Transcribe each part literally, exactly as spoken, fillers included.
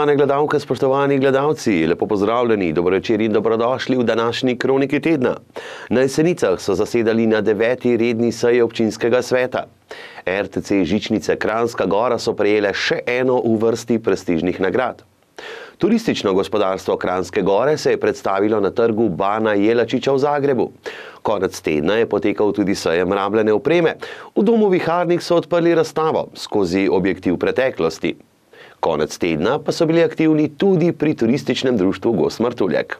Spoštovane gledalke, spoštovani gledalci, lepo pozdravljeni, dobro večer in dobrodošli v današnji kroniki tedna. Na Jesenicah so zasedali na deveti redni seji občinskega sveta. er te ce Žičnice Kranjska Gora so prejele še eno v vrsti prestižnih nagrad. Turistično gospodarstvo Kranjske Gore se je predstavilo na trgu Bana Jelačiča v Zagrebu. Konec tedna je potekal tudi sejem rabljene opreme. V domu Viharnik so odprli razstavo skozi objektiv preteklosti. Konec tedna pa so bili aktivni tudi pri turističnem društvu Gozd Martuljek.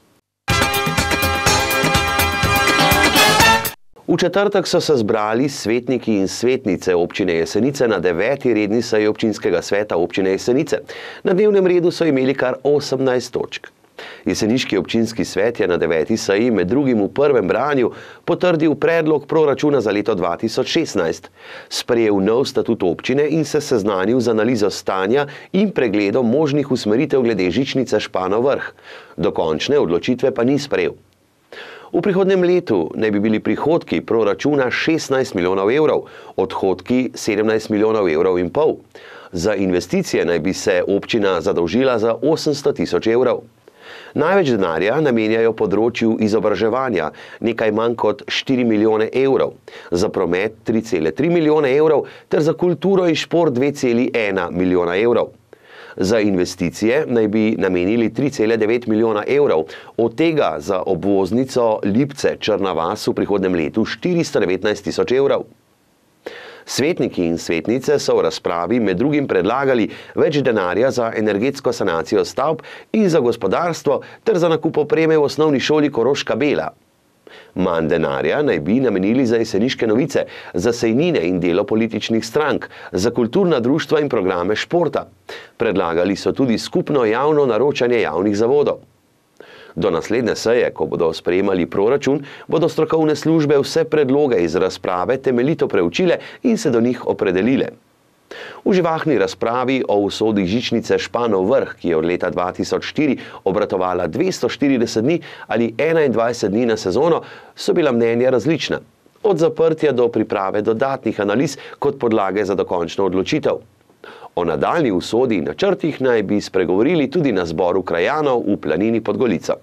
V četrtek so se zbrali svetniki in svetnice občine Jesenice na deveti redni seji občinskega sveta občine Jesenice. Na dnevnem redu so imeli kar osemnajst točk. Jeseniški občinski svet je na deveti seji med drugim v prvem branju potrdil predlog proračuna za leto dva tisoč šestnajst, sprejel nov statut občine in se seznanil z analizo stanja in pregledom možnih usmeritev glede žičnice Španov Vrh. Dokončne odločitve pa ni sprejel. V prihodnjem letu naj bi bili prihodki proračuna šestnajst milijonov evrov, odhodki sedemnajst milijonov evrov in pol. Za investicije naj bi se občina zadolžila za osemsto tisoč evrov. Največ denarja namenjajo področju izobraževanja, nekaj manj kot štiri milijone evrov, za promet tri cele tri milijone evrov ter za kulturo in šport dve cele ena milijona evrov. Za investicije naj bi namenili tri cele devet milijona evrov, od tega za obvoznico Lipce-Črna vas v prihodnjem letu štiristo devetnajst tisoč evrov. Svetniki in svetnice so v razpravi med drugim predlagali več denarja za energetsko sanacijo stavb in za gospodarstvo ter za nakup opreme v osnovni šoli Koroška Bela. Manj denarja naj bi namenili za jeseniške novice, za sejnine in delo političnih strank, za kulturna društva in programe športa. Predlagali so tudi skupno javno naročanje javnih zavodov. Do naslednje seje, ko bodo sprejemali proračun, bodo strokovne službe vse predloge iz razprave temeljito preučile in se do njih opredelile. V živahni razpravi o usodi žičnice Španov Vrh, ki je od leta dva tisoč štiri obratovala dvesto štirideset dni ali enaindvajset dni na sezono, so bila mnenja različna. Od zaprtja do priprave dodatnih analiz kot podlage za dokončno odločitev. O nadaljnji usodi in načrtih naj bi spregovorili tudi na zboru krajanov v Planini pod Golico.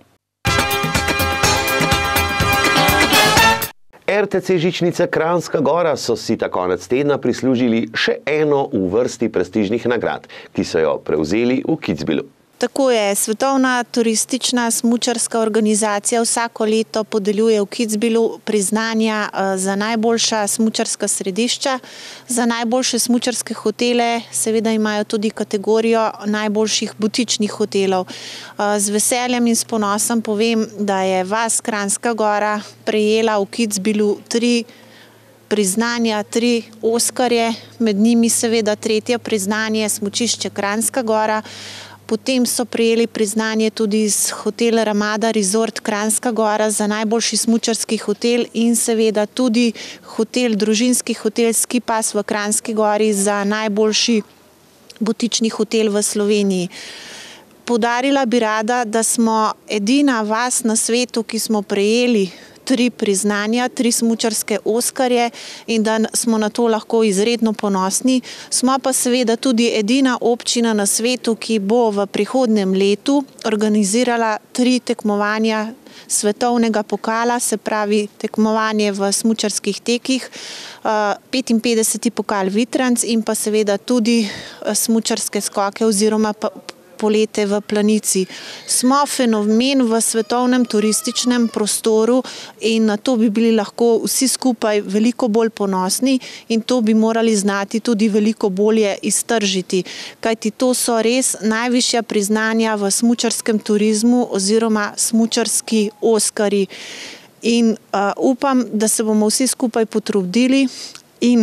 er te ce Žičnice Kranjska Gora so si ta konec tedna prislužili še eno v vrsti prestižnih nagrad, ki so jo prevzeli v Kitzbühelu. Tako je, Svetovna turistična smučarska organizacija vsako leto podeljuje v Kitzbühelu priznanja za najboljša smučarska središča, za najboljše smučarske hotele, seveda imajo tudi kategorijo najboljših butičnih hotelov. Z veseljem in s ponosom povem, da je vas Kranjska Gora prejela v Kitzbühelu tri priznanja, tri Oskarje, med njimi seveda tretje priznanje smučišče Kranjska Gora. Potem so prejeli priznanje tudi iz Hotel Ramada Resort Kranjska Gora za najboljši smučarski hotel in seveda tudi hotel, družinski hotel Ski pas v Kranjski Gori za najboljši butični hotel v Sloveniji. Poudarila bi rada, da smo edina vas na svetu, ki smo prejeli tri priznanja, tri smučarske Oskarje in da smo na to lahko izredno ponosni. Smo pa seveda tudi edina občina na svetu, ki bo v prihodnjem letu organizirala tri tekmovanja svetovnega pokala, se pravi tekmovanje v smučarskih tekih, petinpetdeseti pokal Vitranc in pa seveda tudi smučarske skoke oziroma polete v Planici. Smo fenomen v svetovnem turističnem prostoru in na to bi bili lahko vsi skupaj veliko bolj ponosni in to bi morali znati tudi veliko bolje iztržiti. Kajti to so res najvišja priznanja v smučarskem turizmu oziroma smučarski Oskarji. In uh, upam, da se bomo vsi skupaj potrudili in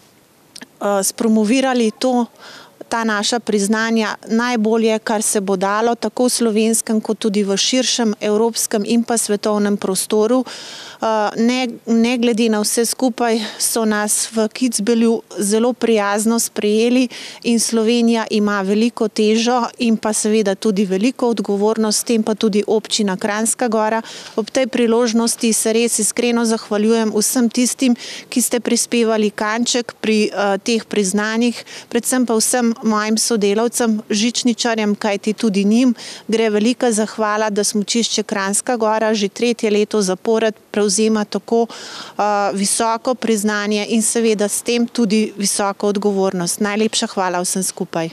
uh, spromovirali to, ta naša priznanja najbolje, kar se bo dalo, tako v slovenskem, kot tudi v širšem evropskem in pa svetovnem prostoru. Ne, ne glede na vse skupaj so nas v Kitzbühelu zelo prijazno sprejeli in Slovenija ima veliko težo in pa seveda tudi veliko odgovornost, s tem pa tudi občina Kranjska Gora. Ob tej priložnosti se res iskreno zahvaljujem vsem tistim, ki ste prispevali kanček pri uh, teh priznanjih, predvsem pa vsem mojim sodelavcem, žičničarjem, kajti tudi njim gre velika zahvala, da smučišče Kranjska Gora že tretje leto zapored prevzema tako uh, visoko priznanje in seveda s tem tudi visoko odgovornost. Najlepša hvala vsem skupaj.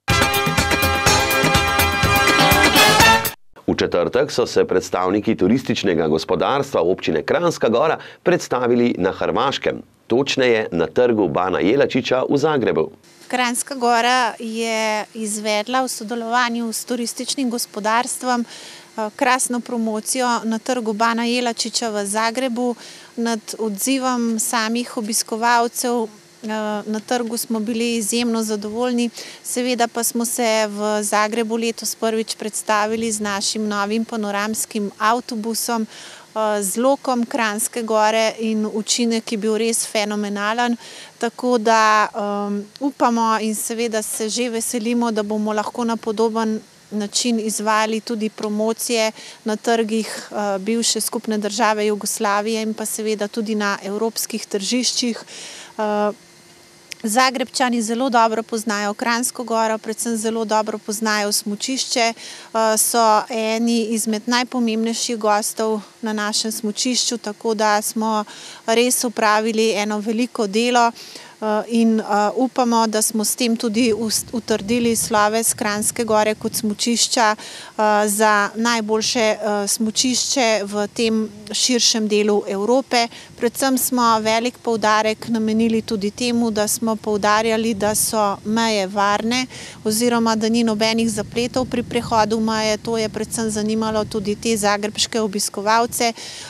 V četrtek so se predstavniki turističnega gospodarstva občine Kranjska Gora predstavili na Hrvaškem, točneje na trgu Bana Jelačića v Zagrebu. Kranjska Gora je izvedla v sodelovanju s turističnim gospodarstvom krasno promocijo na trgu Bana Jelačića v Zagrebu. Nad odzivom samih obiskovalcev na trgu smo bili izjemno zadovoljni, seveda pa smo se v Zagrebu letos prvič predstavili z našim novim panoramskim avtobusom, z lokom Kranjske Gore in učinek je bil res fenomenalen, tako da um, upamo in seveda se že veselimo, da bomo lahko na podoben način izvajali tudi promocije na trgih uh, bivše skupne države Jugoslavije in pa seveda tudi na evropskih tržiščih. Uh, Zagrebčani zelo dobro poznajo Kranjsko Goro, predvsem zelo dobro poznajo smučišče, so eni izmed najpomembnejših gostov na našem smučišču, tako da smo res opravili eno veliko delo in upamo, da smo s tem tudi utrdili sloves Kranjske Gore kot smučišča za najboljše smučišče v tem širšem delu Evrope. Predvsem smo velik poudarek namenili tudi temu, da smo poudarjali, da so meje varne oziroma da ni nobenih zapletov pri prehodu meje. To je predvsem zanimalo tudi te zagrebške obiskovalce.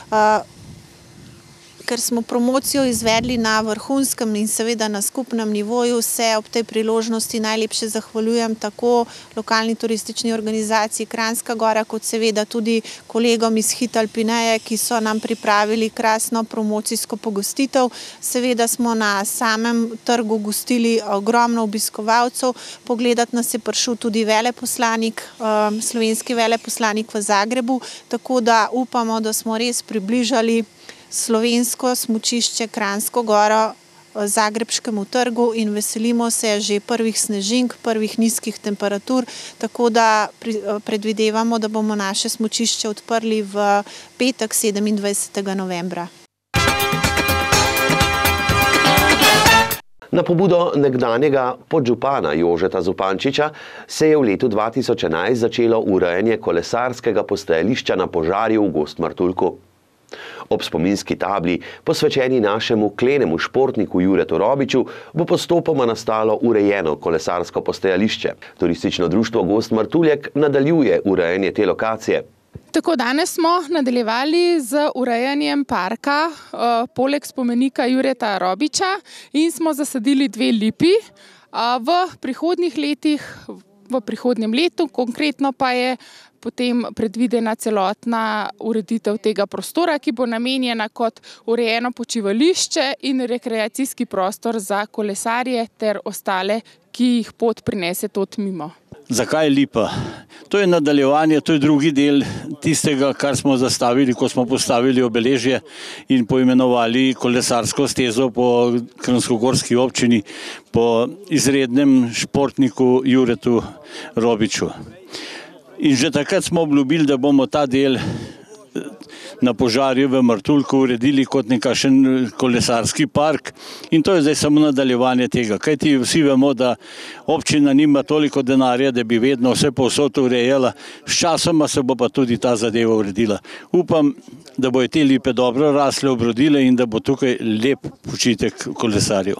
Ker smo promocijo izvedli na vrhunskem in seveda na skupnem nivoju, se ob tej priložnosti najlepše zahvaljujem tako lokalni turistični organizaciji Kranjska Gora, kot seveda tudi kolegom iz Hit Alpineje, ki so nam pripravili krasno promocijsko pogostitev. Seveda smo na samem trgu gostili ogromno obiskovalcev, pogledat nas je prišel tudi veleposlanik, slovenski veleposlanik v Zagrebu, tako da upamo, da smo res približali slovensko smučišče Kranjsko Goro Zagrebškemu trgu in veselimo se že prvih snežink, prvih nizkih temperatur, tako da predvidevamo, da bomo naše smučišče odprli v petek sedemindvajsetega novembra. Na pobudo nekdanjega podžupana Jožeta Zupančiča se je v letu dva tisoč enajst začelo urejanje kolesarskega postajališča na Požarju v Gozd Martuljku. Ob spominski tabli, posvečeni našemu klenemu športniku Juretu Robiču, bo postopoma nastalo urejeno kolesarsko postajališče. Turistično društvo Gozd Martuljek nadaljuje urejanje te lokacije. Tako, danes smo nadaljevali z urejanjem parka uh, poleg spomenika Jureta Robiča in smo zasadili dve lipi. Uh, v prihodnjih letih, v prihodnjem letu, konkretno pa je potem predvidena celotna ureditev tega prostora, ki bo namenjena kot urejeno počivališče in rekreacijski prostor za kolesarje ter ostale, ki jih pot prinese tot mimo. Zakaj lipa? To je nadaljevanje, to je drugi del tistega, kar smo zastavili, ko smo postavili obeležje in poimenovali kolesarsko stezo po kranjskogorski občini po izrednem športniku Juretu Robiču. In že takrat smo obljubili, da bomo ta del na Požarju v Martuljku uredili kot nekakšen kolesarski park in to je zdaj samo nadaljevanje tega. Kajti vsi vemo, da občina nima toliko denarja, da bi vedno vse povsod urejala, sčasoma se bo pa tudi ta zadeva uredila. Upam, da bojo te lipe dobro rasle, obrodile in da bo tukaj lep počitek kolesarjev.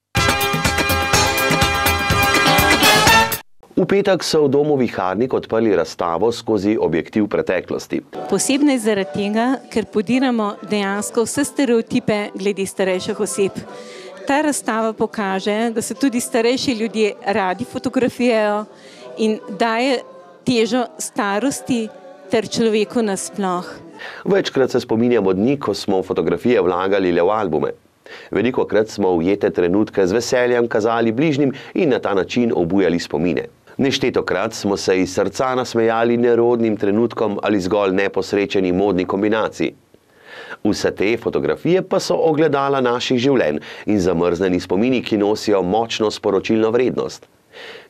V petek so v domu Viharnik odprli razstavo skozi objektiv preteklosti. Posebno je zaradi tega, ker podiramo dejansko vse stereotipe glede starejših oseb. Ta razstava pokaže, da se tudi starejši ljudje radi fotografirajo in daje težo starosti ter človeku nasploh. Večkrat se spominjamo dni, ko smo fotografije vlagali le v albume. Velikokrat smo ujete trenutke z veseljem kazali bližnjim in na ta način obujali spomine. Neštetokrat smo se iz srca nasmejali nerodnim trenutkom ali zgolj neposrečeni modni kombinaciji. Vse te fotografije pa so ogledala naših življenj in zamrzneni spomini, ki nosijo močno sporočilno vrednost.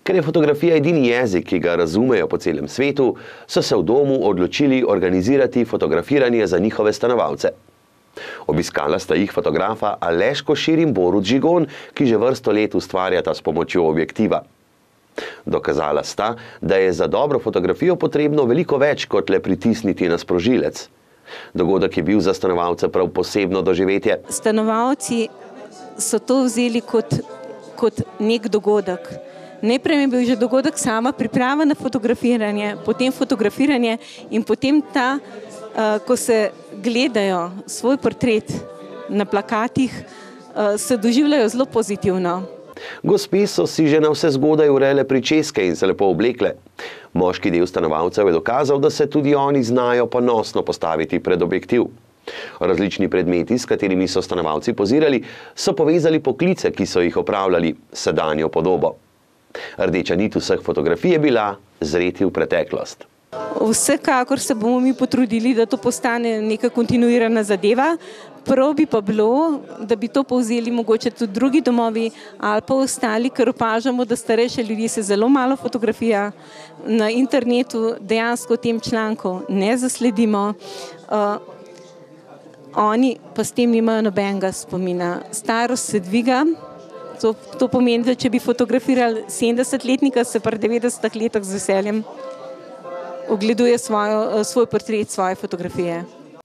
Ker je fotografija edini jezik, ki ga razumejo po celem svetu, so se v domu odločili organizirati fotografiranje za njihove stanovalce. Obiskala sta jih fotografa Aleš Košir in Borut Žigon, ki že vrsto let ustvarjata s pomočjo objektiva. Dokazala sta, da je za dobro fotografijo potrebno veliko več kot le pritisniti na sprožilec. Dogodek je bil za stanovalce prav posebno doživetje. Stanovalci so to vzeli kot, kot nek dogodek. Najprej je bil že dogodek sama priprava na fotografiranje, potem fotografiranje in potem ta, uh, ko se gledajo svoj portret na plakatih, uh, se doživljajo zelo pozitivno. Gospe so si že na vse zgodaj urejale pričeske in se lepo oblekle. Moški del stanovalcev je dokazal, da se tudi oni znajo ponosno postaviti pred objektiv. Različni predmeti, s katerimi so stanovalci pozirali, so povezali poklice, ki so jih opravljali, sedanjo podobo. Rdeča nit vseh fotografij je bila zreti v preteklost. Vsekakor se bomo mi potrudili, da to postane neka kontinuirana zadeva. Prav bi pa bilo, da bi to povzeli mogoče tudi drugi domovi ali pa ostali, ker opažamo, da starejše ljudi se zelo malo fotografira. Na internetu dejansko tem članku ne zasledimo. Uh, oni pa s tem nimajo nobenega spomina. Starost se dviga. To, to pomeni, da če bi fotografirali sedemdesetletnika, se pri devetdesetih letih z veseljem ogleduje svojo, svoj portret, svoje fotografije.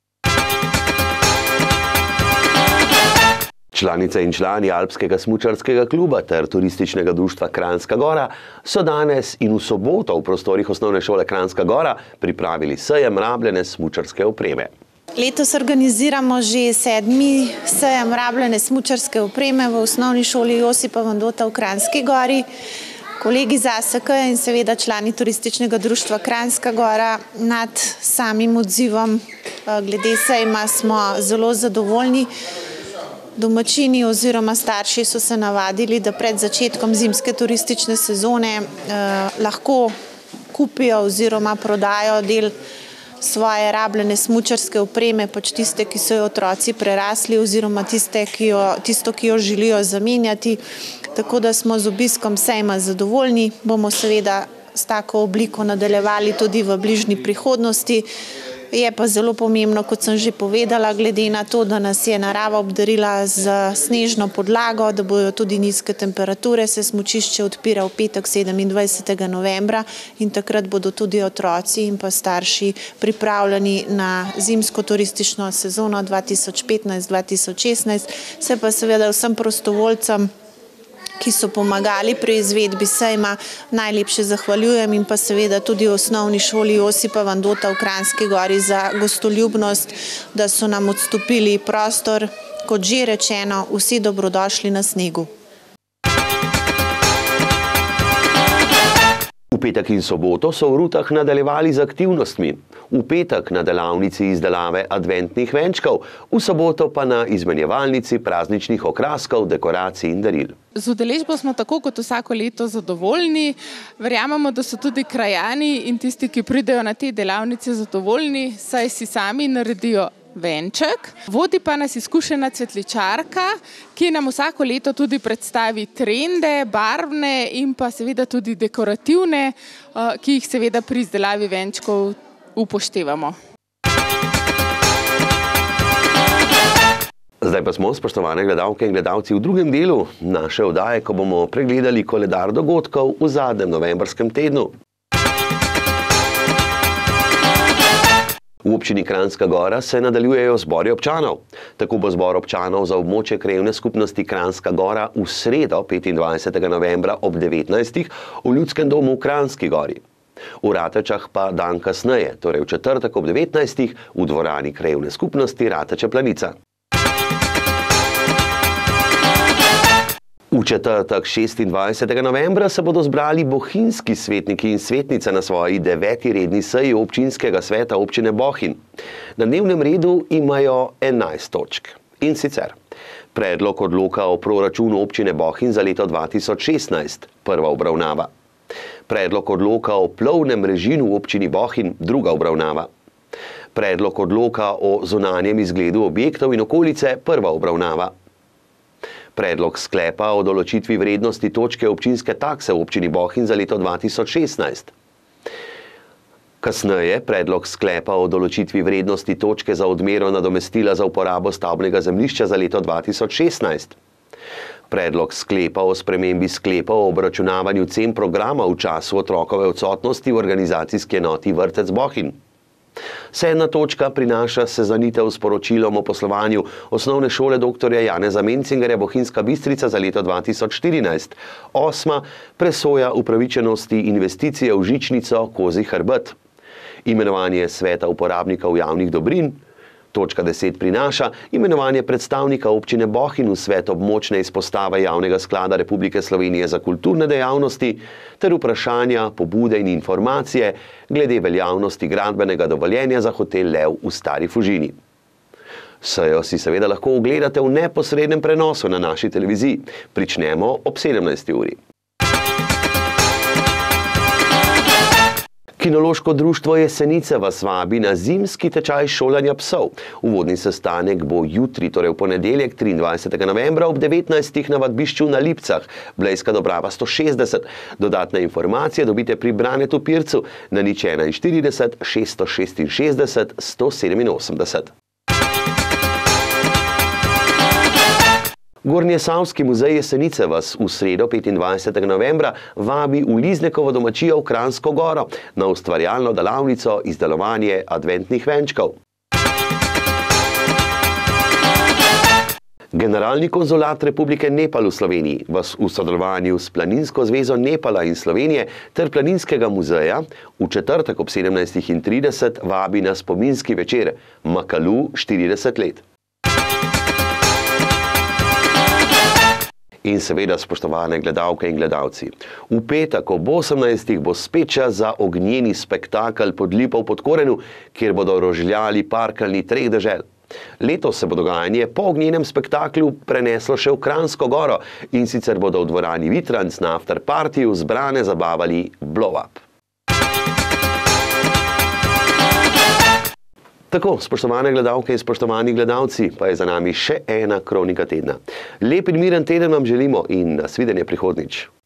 Članice in člani Alpskega smučarskega kluba ter turističnega društva Kranjska Gora so danes in v soboto v prostorih osnovne šole Kranjska Gora pripravili sejem rabljene smučarske opreme. Letos organiziramo že sedmi sejem rabljene smučarske opreme v osnovni šoli Josipa Vandota v Kranjski Gori. Kolegi iz A S K in seveda člani turističnega društva Kranjska Gora nad samim odzivom glede sejma smo zelo zadovoljni. Domačini oziroma starši so se navadili, da pred začetkom zimske turistične sezone eh, lahko kupijo oziroma prodajo del svoje rabljene smučarske opreme, pač tiste, ki so jo otroci prerasli oziroma tiste, ki jo, tisto, ki jo želijo zamenjati. Tako da smo z obiskom sejma zadovoljni, bomo seveda s tako obliko nadaljevali tudi v bližnji prihodnosti. Je pa zelo pomembno, kot sem že povedala, glede na to, da nas je narava obdarila z snežno podlago, da bojo tudi nizke temperature, se smučišče odpira v petek sedemindvajsetega novembra in takrat bodo tudi otroci in pa starši pripravljeni na zimsko turistično sezono dva tisoč petnajst dva tisoč šestnajst. Se pa seveda vsem prostovoljcem, ki so pomagali pri izvedbi sejma, najlepše zahvaljujem in pa seveda tudi v osnovni šoli Josipa Vandota v Kranjski Gori za gostoljubnost, da so nam odstopili prostor. Kot že rečeno, vsi dobrodošli na snegu. V petek in soboto so v Rutah nadaljevali z aktivnostmi. V petek na delavnici izdelave adventnih venčkov, v soboto pa na izmenjevalnici prazničnih okraskov, dekoracij in daril. Z udeležbo smo tako kot vsako leto zadovoljni. Verjamemo, da so tudi krajani in tisti, ki pridejo na te delavnice, zadovoljni, saj si sami naredijo venček. Vodi pa nas izkušena cvetličarka, ki nam vsako leto tudi predstavi trende, barvne in pa seveda tudi dekorativne, ki jih seveda pri izdelavi venčkov upoštevamo. Zdaj pa smo, spoštovane gledalke in gledalci, v drugem delu naše oddaje, ko bomo pregledali koledar dogodkov v zadnjem novembrskem tednu. V občini Kranjska Gora se nadaljujejo zbori občanov. Tako bo zbor občanov za območje krajevne skupnosti Kranjska Gora v sredo petindvajsetega novembra ob devetnajstih v Ljudskem domu v Kranjski Gori. V Ratečah pa dan kasneje, torej v četrtek ob devetnajstih v dvorani krajevne skupnosti Rateče Planica. V četrtek šestindvajsetega novembra se bodo zbrali bohinjski svetniki in svetnice na svoji deveti redni seji občinskega sveta občine Bohinj. Na dnevnem redu imajo enajst točk. In sicer predlog odloka o proračunu občine Bohinj za leto dva tisoč šestnajst, prva obravnava. Predlog odloka o plovnem režimu v občini Bohinj, druga obravnava. Predlog odloka o zunanjem izgledu objektov in okolice, prva obravnava. predlog sklepa o določitvi vrednosti točke občinske takse v občini Bohinj za leto dva tisoč šestnajst. Kasneje predlog sklepa o določitvi vrednosti točke za odmero nadomestila za uporabo stavbnega zemljišča za leto dva tisoč šestnajst. Predlog sklepa o spremembi sklepa o obračunavanju cen programa v času otrokove odsotnosti v organizacijski enoti Vrtec Bohinj. Sedma točka prinaša seznanitev s poročilom o poslovanju osnovne šole doktorja Janeza Mencingerja Bohinjska Bistrica za leto dva tisoč štirinajst. Osma presoja upravičenosti investicije v žičnico Kozji hrbet. Imenovanje sveta uporabnikov javnih dobrin. Točka deset prinaša imenovanje predstavnika občine Bohinj v svet območne izpostave Javnega sklada Republike Slovenije za kulturne dejavnosti ter vprašanja, pobude in informacije glede veljavnosti gradbenega dovoljenja za hotel Lev v Stari Fužini. Sejo si seveda lahko ogledate v neposrednem prenosu na naši televiziji. Pričnemo ob sedemnajsti uri. Kinološko društvo Jesenice vas vabi na zimski tečaj šolanja psov. Uvodni sestanek bo jutri, torej v ponedeljek, triindvajsetega novembra ob devetnajstih na vadbišču na Lipcah, Blejska Dobrava sto šestdeset. Dodatne informacije dobite pri Branetu Pircu na nič enainštirideset šeststo šestinšestdeset sto sedeminosemdeset. Gornjesavski muzej Jesenice vas v sredo petindvajsetega novembra vabi v Liznekovo domačijo v Kranjsko Goro na ustvarjalno delavnico izdelovanje adventnih venčkov. Generalni konzulat Republike Nepal v Sloveniji vas v sodelovanju s Planinsko zvezo Nepala in Slovenije ter Planinskega muzeja v četrtek ob sedemnajstih trideset vabi na spominski večer Makalu štirideset let. In seveda, spoštovane gledalke in gledalci, v petek ob osemnajstih bo spet čas za ognjeni spektakel pod Lipo v Podkorenu, kjer bodo rožljali parkeljni treh dežel. Letos se bo dogajanje po ognjenem spektaklu preneslo še v Kranjsko Goro in sicer bodo v dvorani Vitranc na afterpartiju zbrane zabavali Blow Up. Tako, spoštovane gledalke in spoštovani gledalci, pa je za nami še ena kronika tedna. Lep in miren teden vam želimo in nasvidenje prihodnjič.